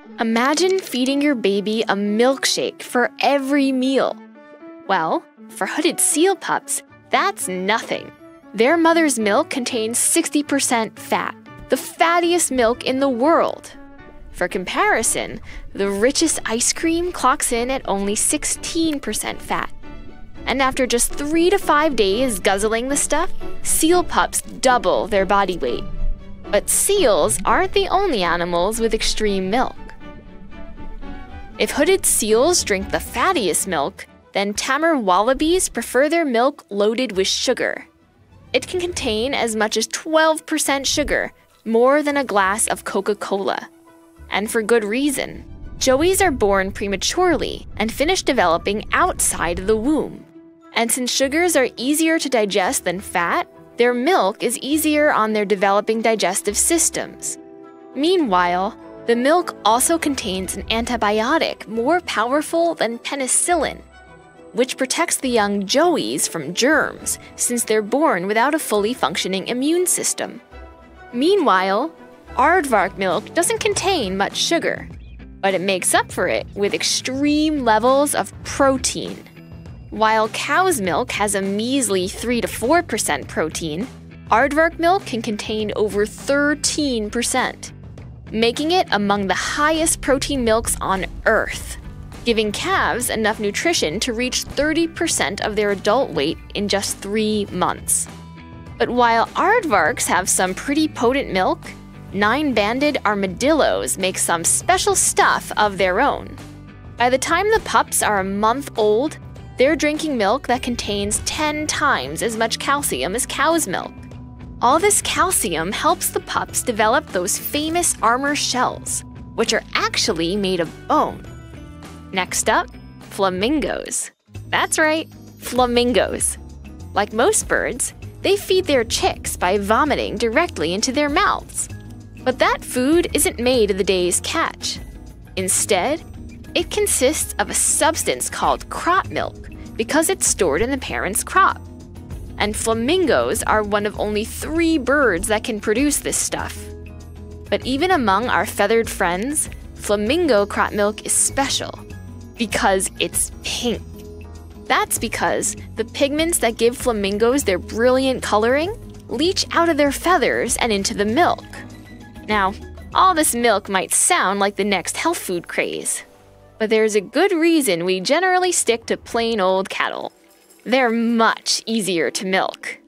Imagine feeding your baby a milkshake for every meal. Well, for hooded seal pups, that's nothing. Their mother's milk contains 60% fat, the fattiest milk in the world. For comparison, the richest ice cream clocks in at only 16% fat. And after just 3 to 5 days guzzling the stuff, seal pups double their body weight. But seals aren't the only animals with extreme milk. If hooded seals drink the fattiest milk, then Tamar wallabies prefer their milk loaded with sugar. It can contain as much as 12% sugar, more than a glass of Coca-Cola. And for good reason. Joeys are born prematurely and finish developing outside the womb. And since sugars are easier to digest than fat, their milk is easier on their developing digestive systems. Meanwhile, the milk also contains an antibiotic more powerful than penicillin, which protects the young joeys from germs since they're born without a fully functioning immune system. Meanwhile, aardvark milk doesn't contain much sugar, but it makes up for it with extreme levels of protein. While cow's milk has a measly 3 to 4% protein, aardvark milk can contain over 13%, making it among the highest protein milks on Earth, giving calves enough nutrition to reach 30% of their adult weight in just 3 months. But while aardvarks have some pretty potent milk, 9-banded armadillos make some special stuff of their own. By the time the pups are a month old, they're drinking milk that contains 10 times as much calcium as cow's milk. All this calcium helps the pups develop those famous armor shells, which are actually made of bone. Next up, flamingos. That's right, flamingos. Like most birds, they feed their chicks by vomiting directly into their mouths. But that food isn't made of the day's catch. Instead, it consists of a substance called crop milk because it's stored in the parent's crop. And flamingos are one of only 3 birds that can produce this stuff. But even among our feathered friends, flamingo crop milk is special because it's pink. That's because the pigments that give flamingos their brilliant coloring leach out of their feathers and into the milk. Now, all this milk might sound like the next health food craze, but there's a good reason we generally stick to plain old cattle. They're much easier to milk.